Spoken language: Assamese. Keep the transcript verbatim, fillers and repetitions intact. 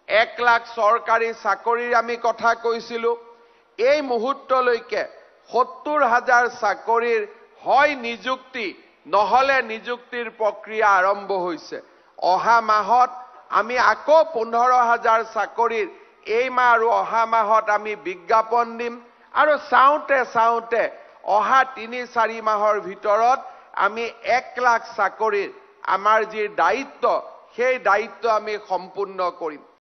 এক লাখ চৰকাৰী চাকৰিৰ আমি কথা কৈছিলোঁ এই মুহূৰ্তলৈকে সত্তৰ হাজাৰ চাকৰিৰ হয় নিযুক্তি নহলে নিযুক্তিৰ প্ৰক্ৰিয়া আৰম্ভ হৈছে অহা মাহত আমি আকৌ পোন্ধৰ হাজাৰ চাকৰিৰ এই মাহ আৰু অহা মাহত আমি বিজ্ঞাপন দিম আৰু চাওঁতে চাওঁতে অহা তিনি চাৰি মাহৰ ভিতৰত আমি এক লাখ চাকৰিৰ আমাৰ যি দায়িত্ব সেই দায়িত্ব আমি সম্পূৰ্ণ কৰিম